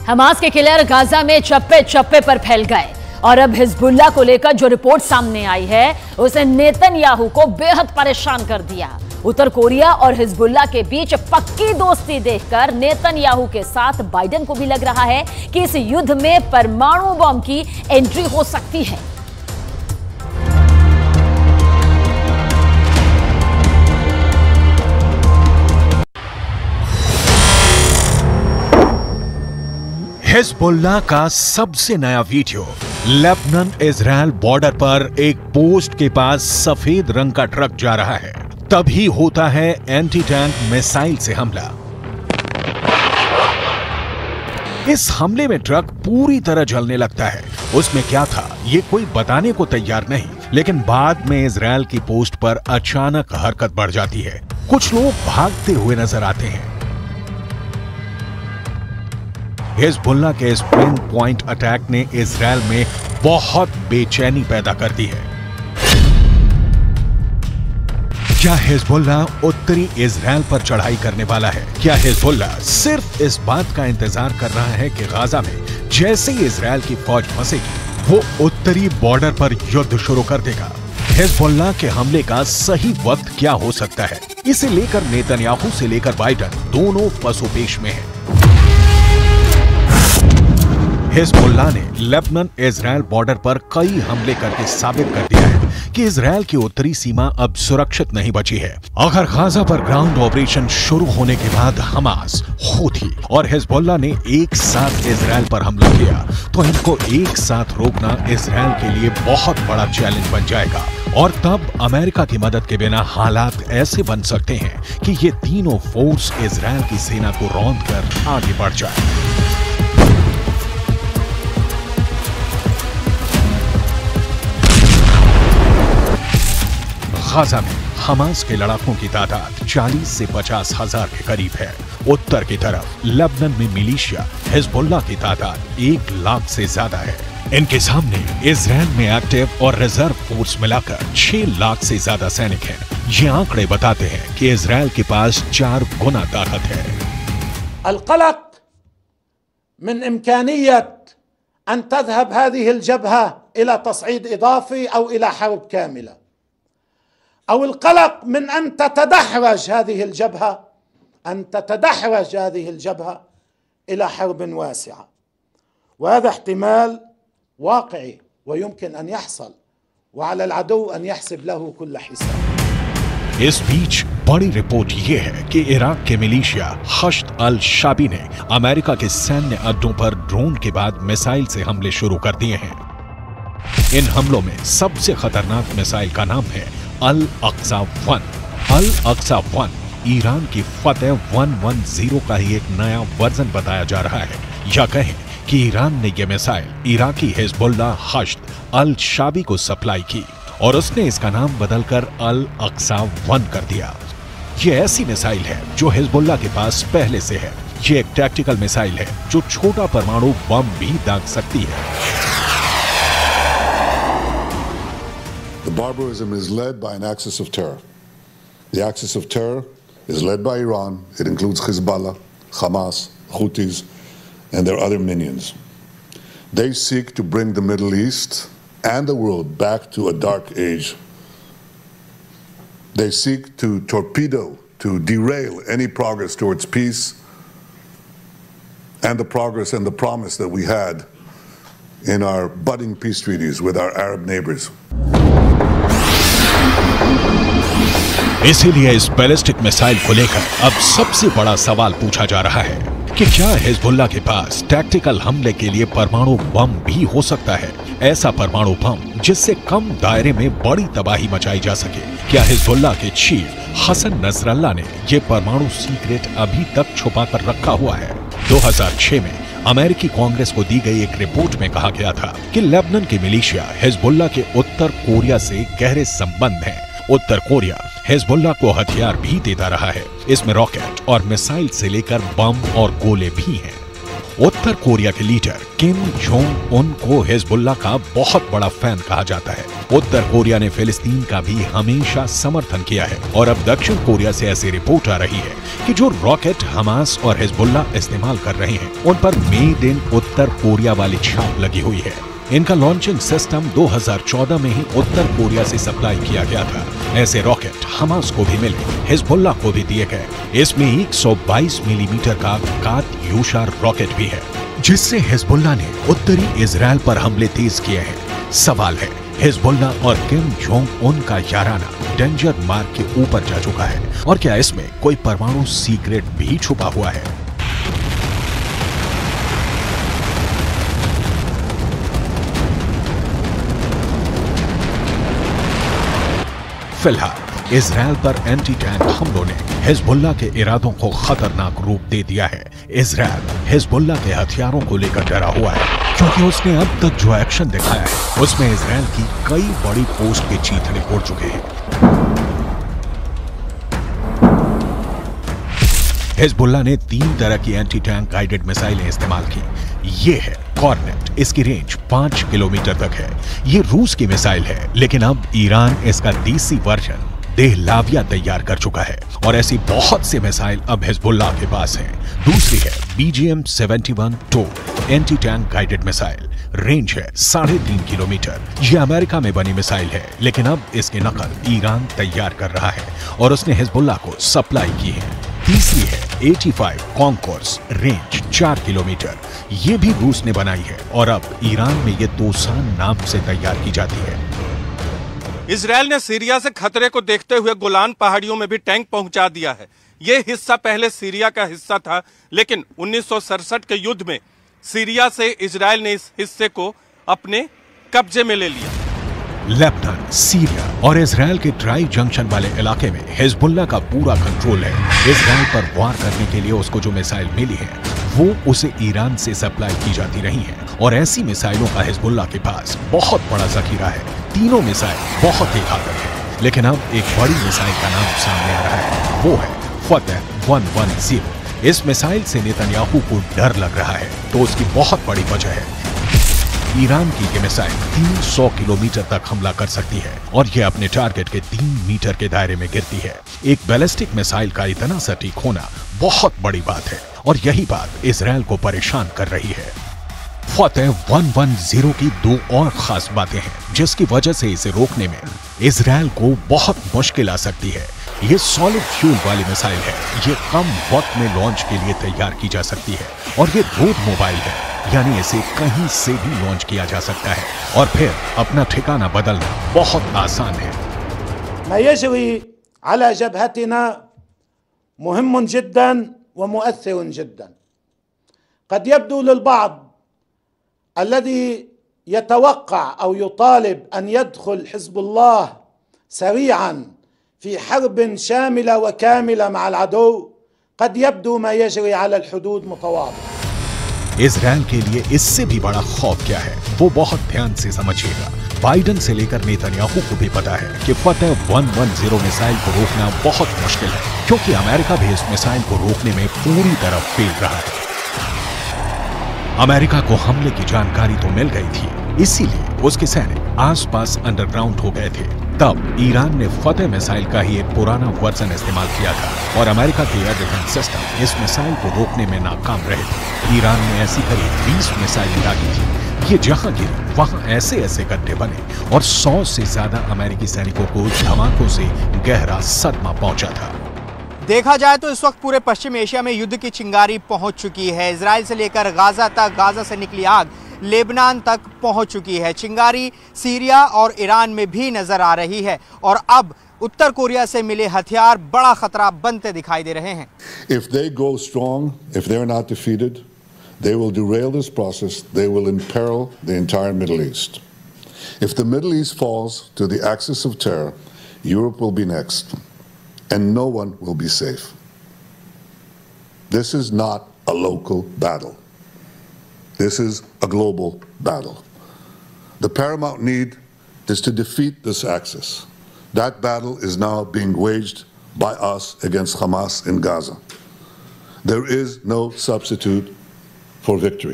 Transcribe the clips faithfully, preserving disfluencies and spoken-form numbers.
Hamas के killer Gaza में चप्पे चप्पे पर फैल गए और अब हिजबुल्लाह को लेकर जो रिपोर्ट सामने आई है उसे नेतन्याहू को बेहद परेशान कर दिया। उत्तर कोरिया और हिजबुल्लाह के बीच पक्की दोस्ती देखकर नेतन्याहू के साथ बाइडेन को भी लग रहा है कि इस युद्ध में परमाणु बम की एंट्री हो सकती है। हिजबुल्लाह का सबसे नया वीडियो। लेबनान इजराइल बॉर्डर पर एक पोस्ट के पास सफेद रंग का ट्रक जा रहा है, तभी होता है एंटी टैंक मिसाइल से हमला। इस हमले में ट्रक पूरी तरह जलने लगता है। उसमें क्या था ये कोई बताने को तैयार नहीं, लेकिन बाद में इजराइल की पोस्ट पर अचानक हरकत बढ़ जाती है। कुछ लोग भागते हुए नजर आते हैं। हिजबुल्लाह के इस पिन पॉइंट अटैक ने इजराइल में बहुत बेचैनी पैदा कर दी है। क्या हिजबुल्लाह उत्तरी इजराइल पर चढ़ाई करने वाला है? क्या हिजबुल्लाह सिर्फ इस बात का इंतजार कर रहा है कि गाजा में जैसे ही इजराइल की फौज फंसेगी वो उत्तरी बॉर्डर पर युद्ध शुरू कर देगा? हिजबुल्लाह के हमले का सही वक्त क्या हो सकता है? इसे लेकर नेतन्याहू से लेकर बाइडेन दोनों पसोपेश में हैं। हिजबुल्लाह ने लेबनान इजराइल बॉर्डर पर कई हमले करके साबित कर दिया है कि इजराइल की उत्तरी सीमा अब सुरक्षित नहीं बची है। अगर गाजा पर ग्राउंड ऑपरेशन शुरू होने के बाद हमास, हूथी और हिजबुल्लाह ने एक साथ इजराइल पर हमला किया तो इनको एक साथ रोकना इजराइल के लिए बहुत बड़ा चैलेंज बन जाएगा। और तब अमेरिका की मदद के बिना हालात ऐसे बन सकते हैं कि ये तीनों फोर्स इजराइल की सेना को रौंद कर आगे बढ़ जाए। गाजा में हमास के लड़ाकों की तादाद चालीस से पचास हजार के करीब है। उत्तर की तरफ लेबनान में मिलिशिया हिजबुल्लाह की तादाद एक लाख से ज्यादा है। इनके सामने इजराइल में एक्टिव और रिजर्व फोर्स मिलाकर छह लाख से ज्यादा सैनिक हैं। ये आंकड़े बताते हैं कि इजराइल के पास चार गुना ताकत है। القلق من إمكانية أن تذهب هذه الجبهة إلى تصعيد إضافي أو إلى حرب كاملة، أو القلق من أن تتدحرج هذه الجبهة أن تتدحرج هذه الجبهة إلى حرب واسعة، وهذا احتمال واقعي ويمكن أن يحصل، وعلى العدو أن يحسب له كل حساب। इस बीच बड़ी रिपोर्ट ये है कि इराक के मिलिशिया हश्द अल शाबी ने अमेरिका के सैन्य अड्डों पर ड्रोन के बाद मिसाइल से हमले शुरू कर दिए हैं। इन हमलों में सबसे खतरनाक मिसाइल का नाम है Al Aqsa one. Al Aqsa one Iran की फतेह एक सौ दस का ही एक नया वर्जन बताया जा रहा है, या कहें कि ईरान ने यह missile Iraqi Hezbollah Hashd al Shaabi को सप्लाई की और उसने इसका नाम बदलकर अल अक्सा वन कर दिया। ये ऐसी मिसाइल है जो हिजबुल्लाह के पास पहले से है। ये एक टैक्टिकल मिसाइल है जो छोटा परमाणु बम भी दाग सकती है। The barbarism is led by an axis of terror. The axis of terror is led by Iran. It includes Hezbollah, Hamas, Houthis, and their other minions. They seek to bring the Middle East and the world back to a dark age. They seek to torpedo, to derail any progress towards peace and the progress and the promise that we had in our budding peace treaties with our Arab neighbors. इसीलिए इस ballistic missile को लेकर अब सबसे बड़ा सवाल पूछा जा रहा है कि क्या हिजबुल्लाह के पास टैक्टिकल हमले के लिए परमाणु बम भी हो सकता है? ऐसा परमाणु बम जिससे कम दायरे में बड़ी तबाही मचाई जा सके। क्या हिजबुल्लाह के चीफ हसन नसरल्लाह ने ये परमाणु सीक्रेट अभी तक छुपा कर रखा हुआ है? दो हज़ार छह में अमेरिकी कांग्रेस को दी गई एक रिपोर्ट में कहा गया था कि लेबनान की मिलिशिया हिजबुल्लाह के उत्तर कोरिया से गहरे संबंध हैं। उत्तर कोरिया हिजबुल्लाह को हथियार भी देता रहा है। इसमें रॉकेट और मिसाइल से लेकर बम और गोले भी हैं। उत्तर कोरिया के लीडर किम जोंग उन को हिजबुल्लाह का बहुत बड़ा फैन कहा जाता है। उत्तर कोरिया ने फिलिस्तीन का भी हमेशा समर्थन किया है और अब दक्षिण कोरिया से ऐसी रिपोर्ट आ रही है कि जो रॉकेट हमास और हिजबुल्ला इस्तेमाल कर रहे हैं उन पर मेड इन उत्तर कोरिया वाली छाप लगी हुई है। इनका लॉन्चिंग सिस्टम दो हज़ार चौदह में ही उत्तर कोरिया से सप्लाई किया गया था। ऐसे रॉकेट हमास को भी मिले, हिजबुल्ला को भी दिए गए। इसमें एक सौ बाईस मिलीमीटर का कात्यूशा रॉकेट भी है, जिससे हिजबुल्ला ने उत्तरी इजराइल पर हमले तेज किए हैं। सवाल है, हिजबुल्ला और किम जोंग उन का याराना डेंजर मार्क के ऊपर जा चुका है और क्या इसमें कोई परमाणु सीक्रेट भी छुपा हुआ है? फिलहाल इजराइल पर एंटी टैंक हमलों ने हिजबुल्ला के इरादों को खतरनाक रूप दे दिया है। इजराइल हिजबुल्ला के हथियारों को लेकर डरा हुआ है क्योंकि उसने अब तक जो एक्शन दिखाया है उसमें इजराइल की कई बड़ी पोस्ट के चीथड़े उड़ चुके हैं। हिजबुल्ला ने तीन तरह की एंटी टैंक गाइडेड मिसाइलें इस्तेमाल की। ये है कॉर्नेट, इसकी रेंज पांच किलोमीटर तक है। ये रूस की मिसाइल है, लेकिन अब ईरान इसका देसी वर्जन देहलाविया तैयार कर चुका है और ऐसी बहुत सी मिसाइल अब हिजबुल्ला के पास हैं। दूसरी है BGM seventy one two anti tank guided missile, range है साढ़े तीन किलोमीटर। ये अमेरिका में बनी मिसाइल है, लेकिन अब इसकी नकल ईरान तैयार कर रहा है और उसने हिजबुल्ला को सप्लाई की है। तीसरी है पचासी कॉन्कोर्स, रेंज चार किलोमीटर। ये भी रूस ने बनाई है और अब ईरान में ये दोसान नाम से तैयार की जाती है। इजराइल ने सीरिया से खतरे को देखते हुए गोलान पहाड़ियों में भी टैंक पहुंचा दिया है। ये हिस्सा पहले सीरिया का हिस्सा था, लेकिन उन्नीस सौ सड़सठ के युद्ध में सीरिया से इजराइल ने इस हिस्से को अपने कब्जे में ले लिया। लेबनान, सीरिया और इजराइल के ट्राई जंक्शन वाले इलाके में हिजबुल्ला का पूरा कंट्रोल है। इजराइल पर वार करने के लिए उसको जो मिसाइल मिली है वो उसे ईरान से सप्लाई की जाती रही है और ऐसी मिसाइलों का हिजबुल्ला के पास बहुत बड़ा जखीरा है। तीनों मिसाइल बहुत ही घातक है, लेकिन अब एक बड़ी मिसाइल का नाम सामने आ रहा है, वो है फतेह एक सौ दस। इस मिसाइल से नेतन्याहू को डर लग रहा है, तो उसकी बहुत बड़ी वजह है ईरान की ये मिसाइल तीन सौ किलोमीटर तक हमला कर सकती है और ये अपने टारगेट के तीन मीटर के दायरे में गिरती है। एक बैलिस्टिक मिसाइल का इतना सटीक होना बहुत बड़ी बात है और यही बात इजराइल को परेशान कर रही है। फतेह एक सौ दस की दो और खास बातें हैं जिसकी वजह से इसे रोकने में इजराइल को बहुत मुश्किल आ सकती है। ये सॉलिड फ्यूल वाली मिसाइल है, ये कम वक्त में लॉन्च के लिए तैयार की जा सकती है और ये रोड मोबाइल है, यानी इसे कहीं से भी लॉन्च किया जा सकता है और फिर अपना ठिकाना बदलना बहुत आसान है। ما يجري على جبهتنا مهم جدا ومؤثر جدا. قد يبدو للبعض الذي يتوقع أو يطالب أن يدخل حزب الله سريعا في حرب شاملة وكاملة مع العدو قد يبدو ما يجري على الحدود متواضع. इजराइल के लिए इससे भी बड़ा खौफ क्या है वो बहुत ध्यान से समझिएगा। बाइडेन से लेकर नेतन्याहू को भी पता है कि फतेह एक सौ दस मिसाइल को रोकना बहुत मुश्किल है, क्योंकि अमेरिका भी इस मिसाइल को रोकने में पूरी तरह फेल रहा है। अमेरिका को हमले की जानकारी तो मिल गई थी, इसीलिए उसके सैनिक आसपास अंडरग्राउंड हो गए थे। तब ईरान ने फतेह मिसाइल का ही एक पुराना वर्जन इस्तेमाल किया था और अमेरिका के एयर डिफेंस सिस्टम इस मिसाइल को रोकने में नाकाम रहे थे। ईरान ने ऐसी करीब बीस मिसाइलें दागी थी। ये जहां गिरी वहां ऐसे ऐसे गड्ढे बने और सौ से ज्यादा अमेरिकी सैनिकों को धमाकों से गहरा सदमा पहुंचा था। देखा जाए तो इस वक्त पूरे पश्चिम एशिया में युद्ध की चिंगारी पहुंच चुकी है। इजराइल से लेकर गाजा तक, गाजा से निकली आग लेबनान तक पहुंच चुकी है। चिंगारी सीरिया और ईरान में भी नजर आ रही है और अब उत्तर कोरिया से मिले हथियार बड़ा खतरा बनते दिखाई दे रहे हैं। If they go strong, if they're not defeated, they will derail this process. They will imperil the entire Middle East. If the Middle East falls to the axis of terror, Europe will be next, and no one will be safe. This is not a local battle. This is a global battle. The paramount need is to defeat this axis. That battle is now being waged by us against Hamas in Gaza. There is no substitute for victory.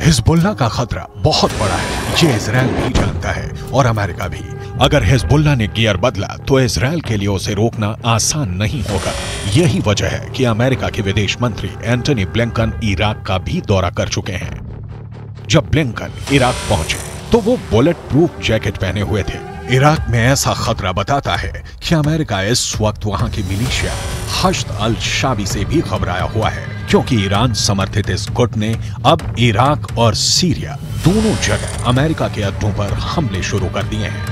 Hezbollah का खतरा बहुत बड़ा है, ये Israel भी जानता है और अमेरिका भी। अगर हिजबुल्लाह ने गियर बदला तो इजराइल के लिए उसे रोकना आसान नहीं होगा। यही वजह है कि अमेरिका के विदेश मंत्री एंटनी ब्लिंकन इराक का भी दौरा कर चुके हैं। जब ब्लिंकन इराक पहुंचे तो वो बुलेट प्रूफ जैकेट पहने हुए थे। इराक में ऐसा खतरा बताता है कि अमेरिका इस वक्त वहां की मिलिशिया हश्द अल शाबी से भी घबराया हुआ है, क्योंकि ईरान समर्थित इस गुट ने अब इराक और सीरिया दोनों जगह अमेरिका के अड्डों पर हमले शुरू कर दिए हैं।